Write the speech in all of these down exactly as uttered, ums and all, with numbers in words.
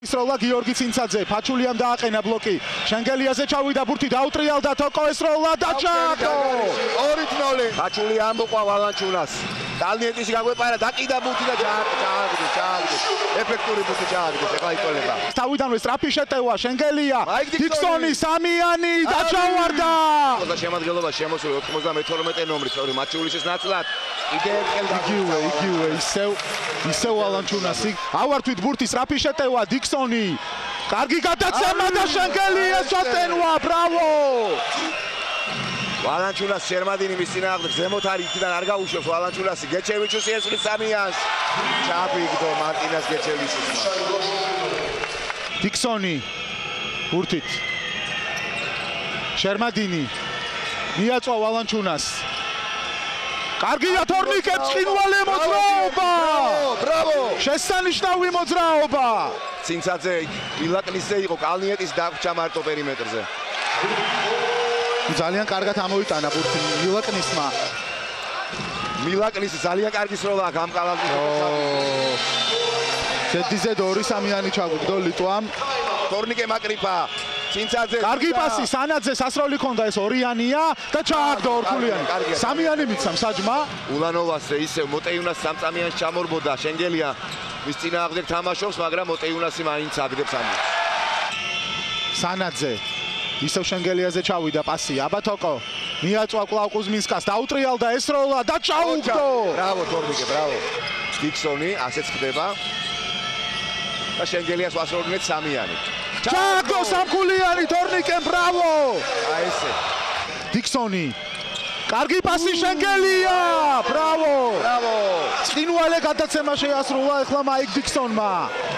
სროლა გიორგი ცინცაძე, ფაჩულიამ დააყენა ბლოკი. შენგელიაზე ჩავიდა ბურთი, დაუტრიალდა თოკო ეს სროლა და ჩააგდო. ორი ნული. ფაჩული ამბოყვა ვალანჩუნას. კალნიეტის გაგვეპარა, დაკიდა ბურთი და ჩააგდო, ჩააგდო. ეფექტური ბურთი ჩააგდო, ეხლა იტოლება. თავიდანვე სტრაფი შეტევა, შენგელია, დიქსონი, სამიანი და ჩავარდა. და შემადგენლობა შემოსული ოთხმოცდამეთორმეტე ნომრით, ორი მაჩულისის ნაცვლად. კიდევ ერთხელ იგივე, იგივე, ისევ ისევ ვალანჩუნასი. ავართვით ბურთი სტრაფი შეტევა, დიქსონი. კარგი გადაცემა და შენგელია შეტენვა, ბრავო! ვალანჩუნას შერმადინი მის წინააღმდეგ ზემოთ არის, იქიდან არ გაუშვებს ვალანჩუნასი, გეჩევიჩუსი ესვრის სამიანს. ჩააფიქდო მარტინას გეჩევიჩუსმა. დიქსონი ბურთით. შერმადინი მიაწვა ვალანჩუნას. კარგია თორნიკებს ყინვალე მოძრაობა! ბრავო! შესანიშნავი მოძრაობა! ცინცაძე ვილაკნისზე იყო, კალნიეტის დაგვრჩა მარტო პერიმეტრზე. ძალიან კარგად ამოიტანა ბურთი ვილაკნისმა. ვილაკნისი ძალიან კარგი სროლაა გამყალავდი. ზედიზედ ორი სამიანი ჩაგვიგდო ლიტვამ. თორნიკე მაკრიფა. ცინცაძე კარგი პასი სანაძე სასროლი ქონდა ეს ორიანია და ჩააგდო ორქულიანი. სამიანი მიცამ საჯმა. ულანოვასზე ისევ მოტეიუნას სამწამიანს ჩამორბოდა შენგელია მის წინააღმდეგ თამაშობს, მაგრამ მოტეიუნასი მაინც აგდებს ამბობს. სანაძე ისევ შენგელიაზე ჩავიდა პასი, აბათოკო მიაწვა კვლავ კუზმინსკას, დაუტრიალდა ეს სროლა და ჩაუგდო. ბრავო თორნიკე, ბრავო. დიქსონი ასეც ხდება. და შენგელიას ვასრულებთ სამიანი. ჩააგდო სამქულიანი თორნიკემ, ბრავო! აი ესე. დიქსონი. კარგი პასი შენგელია! ბრავო! ბრავო! წინვალე გადაცემა შეასრულა ახლა მაიკ დიქსონმა.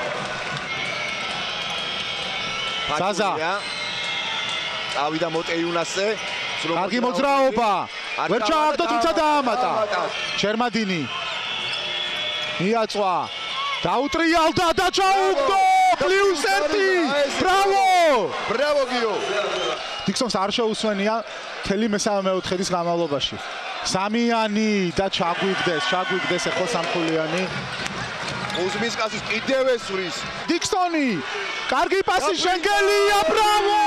ზაზა. წავიდა მოტეიუნასზე. კარგი მოძრაობა. ვერ ჩააგდო, თუმცა დაამატა. შერმადინი. მიაწვა. დაუტრიალდა და ჩაუგდო! პლუს ერთი! ბრავო! ბრავო გიო! დიქსონს არ შეუსვენია მთელი მესამე მეოთხედის განმავლობაში. სამიანი და ჩაგვიგდეს, ჩაგვიგდეს ახლა სამქულიანი. კუზმინსკასის კიდევ ესვრის. დიქსონი! კარგი პასი შენგელია, ბრავო!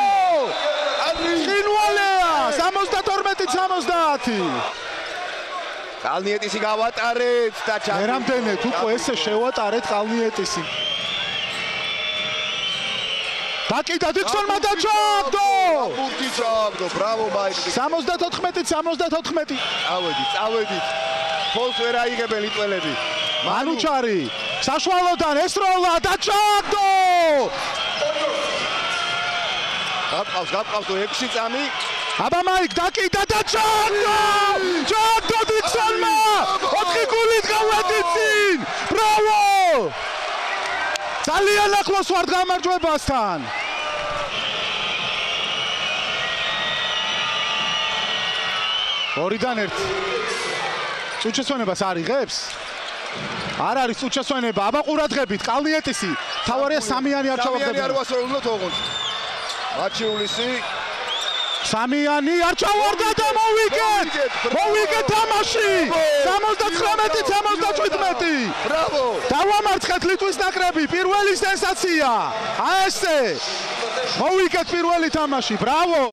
ყინვალეა! სამოცდათორმეტი სამოცდაათი. კალნიეტისი გავატარეთ და ჩა. მერამდენეთ უკვე ესე შევატარეთ კალნიეტისი. დაკიდა დიქსონმა და ჩააგდო! ბურთი ჩააგდო, ბრავო მაიკ. სამოცდათოთხმეტი სამოცდათოთხმეტი. წავედით, წავედით. ფოლს ვერ აიღებენ ლიტველები. მანუჩარი საშუალოდან ესროლა და ჩააგდო! გაფყავს, გაფყავს ექვსი წამი. აბა მაიკ დაკიდა და ჩააგდო! ჩააგდო დიქსონმა! ოთხი გულით გავედით წინ! ბრავო! ძალიან ახლოს ვართ გამარჯვებასთან. ორიდან ერთი. წუჩესვენებას არ იღებს? არ არის წუჩესვენება, აბა ყურადღებით, კალნიეტისი. თავარია სამიანი არ ჩავაგდებია. სამიანი არ ვასრულოთ ოღონდ. მაჩიულისი სამიანი არ ჩავარდა და მოვიგეთ! მოვიგეთ თამაში! სამოცდათხრამეტი სამოცდაჩვიდმეტი. ბრავო! დავამარცხეთ ლიტვის ნაკრები, პირველი სენსაცია. აი ესე. მოვიგეთ პირველი თამაში, ბრავო!